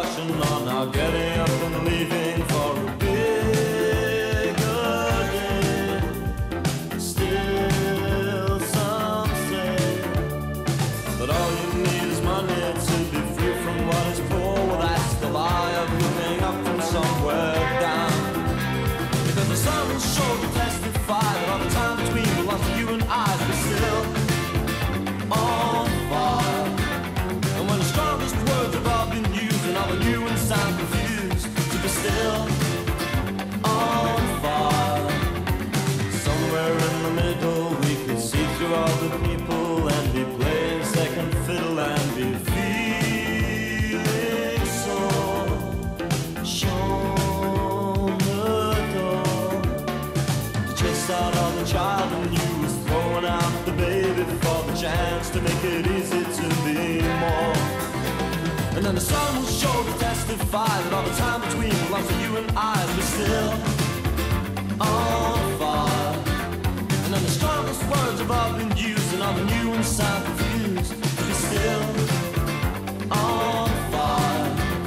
caution on now getting up and leaving for a bigger day. Still some say that all you need is money to be free from what is poor. Well, that's the lie of looking up from somewhere down. Because the sun will show to testify that all the time between belongs to you and I to be still on fire. And when the strongest words have all been used and all the new and sound confused, to be still on fire. Somewhere in the middle we could see through all the people and be playing second fiddle and be feeling so shown the door. To chase out all the child in you was throwing out the baby for the chance to make it easy to be more. And then the sun will show to testify that all the time between belongs to you and I to be still on fire. And then the strongest words have all been used and all the new and sound confused to be still on fire.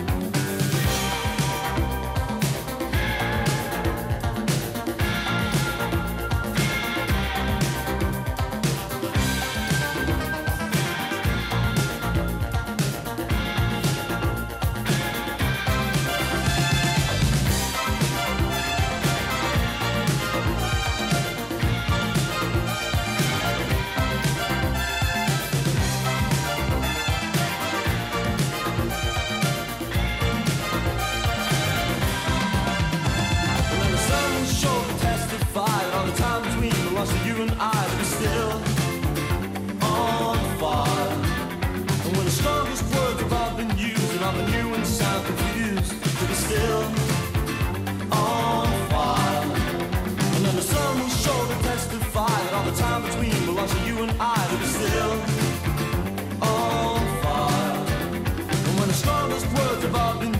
So you and I to be still on fire. And when the strongest words have all been used and all the new and sound confused, to be still on fire. And then the sun will show to testify that all the time between belongs to you and I to be still on fire. And when the strongest words have all been